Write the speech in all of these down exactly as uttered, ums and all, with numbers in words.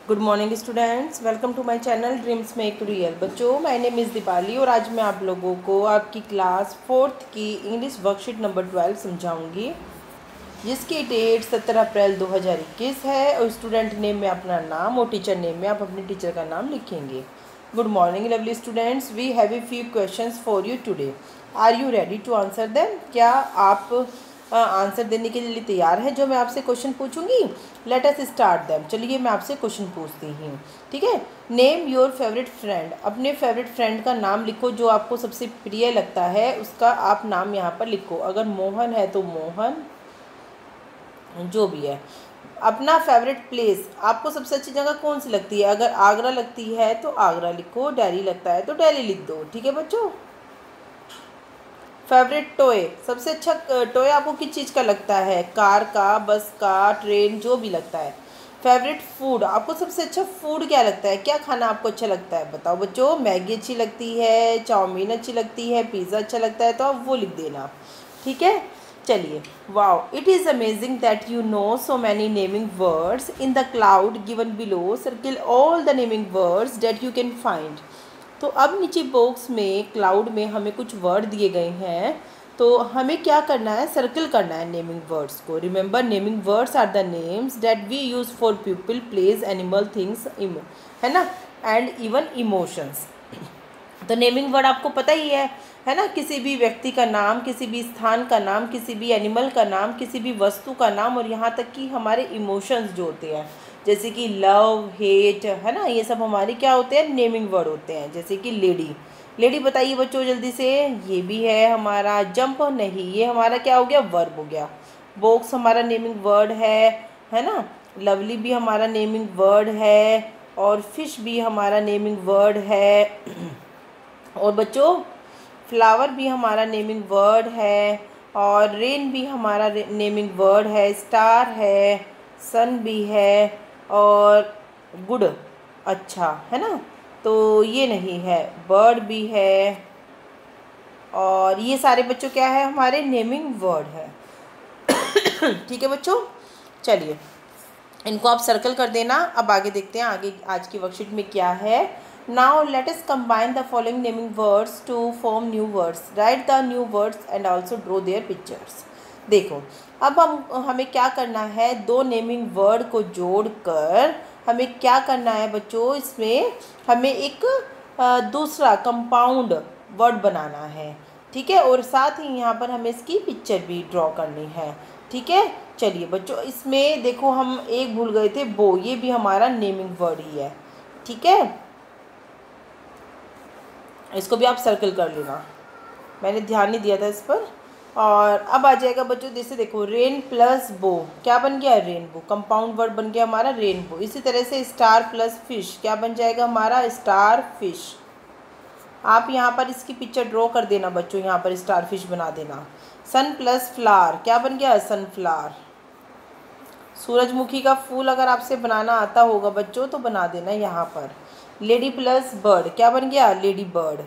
Good morning students, welcome to my channel dreams make real. बच्चों, my name is Deepali और आज मैं आप लोगों को आपकी क्लास फोर्थ की इंग्लिश वर्कशीट नंबर ट्वेल्व समझाऊंगी, जिसकी डेट सत्रह अप्रैल दो हज़ार इक्कीस है। और स्टूडेंट नेम में अपना नाम और टीचर नेम में आप अपने टीचर का नाम लिखेंगे। Good morning lovely students, we have a few questions for you today. Are you ready to answer them? क्या आप आंसर uh, देने के लिए तैयार है जो मैं आपसे क्वेश्चन पूछूंगी? Let us start them. चलिए मैं आपसे क्वेश्चन पूछती हूँ, ठीक है। Name your favourite friend. अपने फेवरेट फ्रेंड का नाम लिखो जो आपको सबसे प्रिय लगता है, उसका आप नाम यहाँ पर लिखो। अगर मोहन है तो मोहन, जो भी है। अपना फेवरेट प्लेस, आपको सबसे अच्छी जगह कौन सी लगती है? अगर आगरा लगती है तो आगरा लिखो, दिल्ली लगता है तो दिल्ली लिख दो, ठीक है बच्चों। फेवरेट टॉय, सबसे अच्छा टॉय आपको किस चीज़ का लगता है? कार का, बस का, ट्रेन, जो भी लगता है। फेवरेट फूड, आपको सबसे अच्छा फूड क्या लगता है? क्या खाना आपको अच्छा लगता है? बताओ बच्चों। मैगी अच्छी लगती है, चाउमीन अच्छी लगती है, पिज़्ज़ा अच्छा लगता है, तो आप वो लिख देना, ठीक है। चलिए, wow, it is amazing that you know so many naming words in the cloud given below. Circle all the naming words that you can find. तो अब नीचे बॉक्स में क्लाउड में हमें कुछ वर्ड दिए गए हैं, तो हमें क्या करना है? सर्कल करना है नेमिंग वर्ड्स को। Remember, naming words are the names that we use for people, places, animal, things, है ना, एंड इवन इमोशंस। तो नेमिंग वर्ड आपको पता ही है है ना, किसी भी व्यक्ति का नाम, किसी भी स्थान का नाम, किसी भी एनिमल का नाम, किसी भी वस्तु का नाम, और यहाँ तक कि हमारे इमोशंस जो होते हैं, जैसे कि लव, हेट, है ना, ये सब हमारे क्या होते हैं? नेमिंग वर्ड होते हैं। जैसे कि लेडी, लेडी बताइए बच्चों जल्दी से। ये भी है हमारा। जंप नहीं, ये हमारा क्या हो गया? वर्ब हो गया। बॉक्स हमारा नेमिंग वर्ड है है ना। लवली भी हमारा नेमिंग वर्ड है, और फिश भी हमारा नेमिंग वर्ड है। और बच्चों, फ्लावर भी हमारा नेमिंग वर्ड है, और रेन भी हमारा नेमिंग वर्ड है, स्टार है, सन भी है, और गुड, अच्छा, है ना, तो ये नहीं है। बर्ड भी है, और ये सारे बच्चों क्या है? हमारे नेमिंग वर्ड है। ठीक है बच्चों, चलिए इनको आप सर्कल कर देना। अब आगे देखते हैं आगे आज की वर्कशीट में क्या है। Now let us combine the following naming words to form new words. Write the new words and also draw their pictures. देखो, अब हम हमें क्या करना है? दो नेमिंग वर्ड को जोड़कर हमें क्या करना है बच्चों? इसमें हमें एक आ, दूसरा कंपाउंड वर्ड बनाना है, ठीक है। और साथ ही यहाँ पर हमें इसकी पिक्चर भी ड्रॉ करनी है, ठीक है। चलिए बच्चों, इसमें देखो हम एक भूल गए थे, बो, ये भी हमारा नेमिंग वर्ड ही है, ठीक है। इसको भी आप सर्कल कर लेना, मैंने ध्यान नहीं दिया था इस पर। और अब आ जाएगा बच्चों, जैसे देखो, रेन प्लस बो क्या बन गया? रेनबो। कंपाउंड वर्ड बन गया हमारा रेनबो। इसी तरह से स्टार प्लस फिश क्या बन जाएगा हमारा? Star fish. आप यहाँ पर इसकी पिक्चर ड्रॉ कर देना बच्चों, यहाँ पर स्टार फिश बना देना। सन प्लस फ्लावर क्या बन गया? सनफ्लावर। सूरजमुखी का फूल अगर आपसे बनाना आता होगा बच्चों तो बना देना यहाँ पर। लेडी प्लस बर्ड क्या बन गया? Lady bird.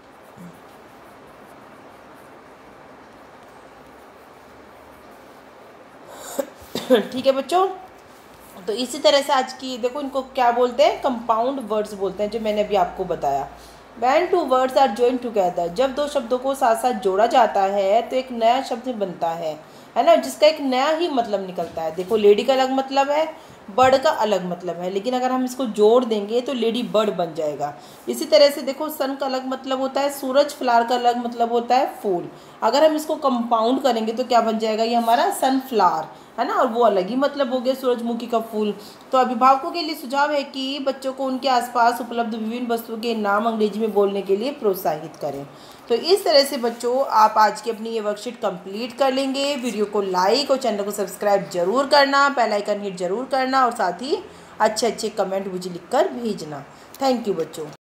ठीक है बच्चों, तो इसी तरह से आज की देखो, इनको क्या बोलते हैं? कंपाउंड वर्ड्स बोलते हैं, जो मैंने अभी आपको बताया। When two words are joined together, जब दो शब्दों को साथ साथ जोड़ा जाता है तो एक नया शब्द बनता है है ना, जिसका एक नया ही मतलब निकलता है। देखो, लेडी का अलग मतलब है, बर्ड का अलग मतलब है, लेकिन अगर हम इसको जोड़ देंगे तो लेडी बर्ड बन जाएगा। इसी तरह से देखो, सन का अलग मतलब होता है सूरज, फ्लावर का अलग मतलब होता है फूल। अगर हम इसको कंपाउंड करेंगे तो क्या बन जाएगा? ये हमारा सनफ्लावर, है ना, और वो अलग ही मतलब हो गया सूरजमुखी का फूल। तो अभिभावकों के लिए सुझाव है कि बच्चों को उनके आसपास उपलब्ध विभिन्न वस्तुओं के नाम अंग्रेजी में बोलने के लिए प्रोत्साहित करें। तो इस तरह से बच्चों आप आज की अपनी ये वर्कशीट कंप्लीट कर लेंगे। वीडियो को लाइक और चैनल को सब्सक्राइब जरूर करना, बेल आइकन हिट जरूर करना, और साथ ही अच्छे अच्छे कमेंट मुझे लिखकर भेजना। थैंक यू बच्चों।